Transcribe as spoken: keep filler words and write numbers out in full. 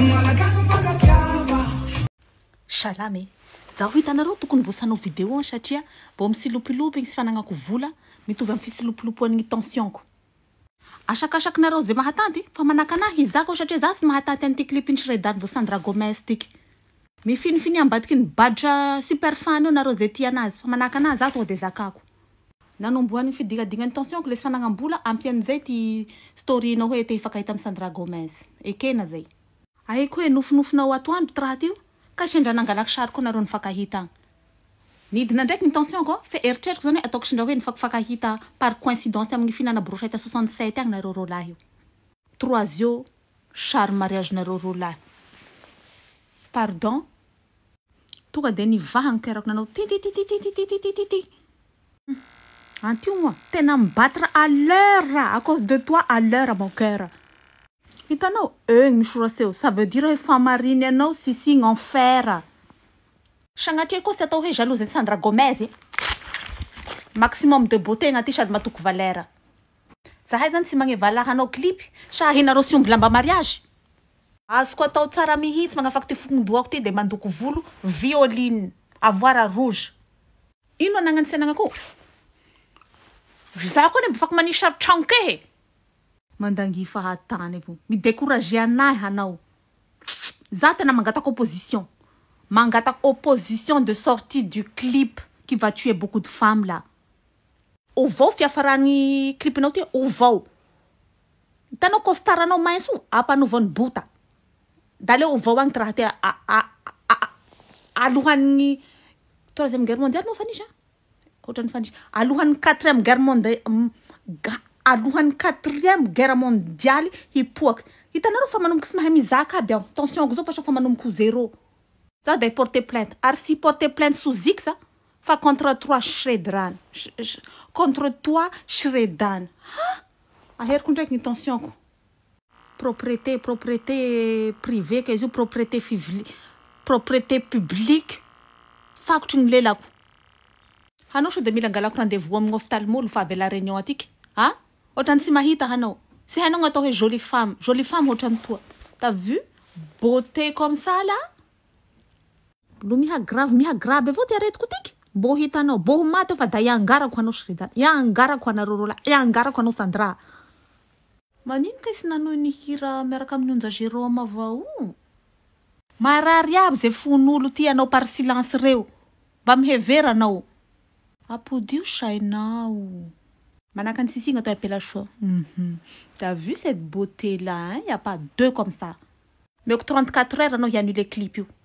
Salame, zaho hitanareo tokony voasanao vidéo satria mbô misilopilopy igny sy fananako vola mitovy amin'ny fisilopolopoan'ny tensionko. Asakasakinareo zay mahatanty fa manaka anahy izako satria za sy mahatanty an'ity clip Shreddan vo Sandra Gomez tiky. Mifinifiny ambadiky ny badge super fan io nareo zay tia anazy fa manaka anazy za tonga de zakako. Nanomboan'ny fidignadignan'ny tensionko le sy fanagna-bola ampy an'izay ty story-nao hoe te hifankahita amin'ny Sandra Gomez. Ekena zay. Aiko hoe nofinofinao atoandro ty raha tio ka sendra nangalako sary koa nareo nifankahita. Nidina ndraiky ny tensionko fa eritreritiko zany ataoko sendra hoe nifankahita par coïncidence amin'ny fihinana brochette soixante-sept agny nareo rolahy io. Troisio sary mariage nareo rolahy. Pardon. Tonga de nivahagny kerako nanao ti ti ti ti ti ti ti ti ti ti. Antio moi, tena me à l'heure à cause de toi à l'heure mon cœur. Hitanao, eh misy raseo, ça veut dire femme marine anao sisiny en fer. Sagnatria koa sy atao hoe jalouse Sandra Gomez. Maximum de beauté agnaty sady matoko valera. Zahay zany sy magnevalahanao clip, sa hinareo sy omby lamba mariage. Azoko atao tsara mihitsy magnafaky ty fondoako ty de mandoko volo violine, avoir rouge. Ino anagnany senagnako? Za koa ne bafaka manisy tranke. Mandangi fahatany po. Mi décourager anahy hanao. Za tena mangataka opposition. Mangataka opposition de sortie du clip qui va tuer beaucoup de femmes là. Ovao fiafarany clipinao ty ovao. Tanao kostaranao mainso apanovany bota. Dale ovao agny raha ty a a alohan'ny troisième guerre mondiale no fanisha. Otrany fanisha. Alohan'ny quatrième guerre mondiale alohan'ny quatrième guerre mondiale hipoaka. Hitanareo fa manomboky sy mahay mizaka aby aho. Tension ko zao fa fa manomboky zéro. Ça doit porter plainte. Alors si porter plainte sous X, ça, fa contre toi Shreddan. Contre toi Shreddan. Ha? Aher contre une tension. Propriété, propriété privée, que propriété publique, propriété publique. Fakut nglela ko. Hanao so de milangalako rendez-vous amin'ny ophtalmo fa be la réunion atik. Ha? Otrany sy mahita hanao. Si hanao ngatao hoe jolie femme, jolie femme otrany toi. T'as vu? Beauté comme ça là? Lo miha grave, miha grave avao ty aretiko tiky. Mbo hitanao, mbo maty fa da iangarako hanao Shreddan. Iangarako anareo rola, iangarako hanao Sandra. Manino ka sy nanao ny hira miaraka amin'ny Onja Jérôme avao? Marary aby zay fon'olo ty anao par silence reo. Mba mihevera anao. Apodio sainao. Manaka ny sisiny atao appela chaud. Mhm. T'as vu cette beauté là, hein? Y a pas deux comme ça. Mais que trente-quatre heures anao y annule clip io.